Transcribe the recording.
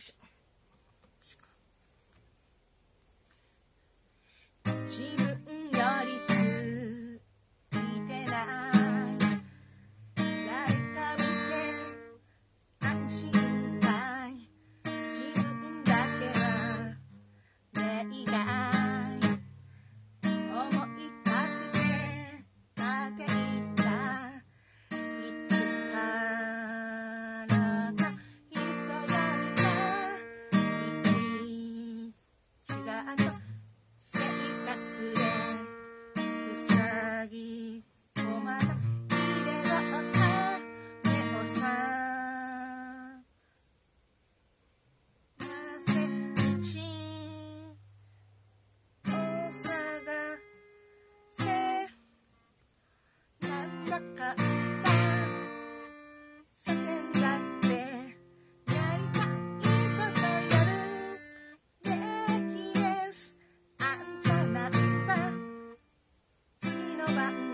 しょ。自分よりついてない誰か見て安心かい自分だけは例外思い立てたけいたいつからか人よりも違うと生活で塞ぎ込まないでおった目を覚ませ道を探せなんだか世間だってやりたいことやるべきですあんたなんだ次の晩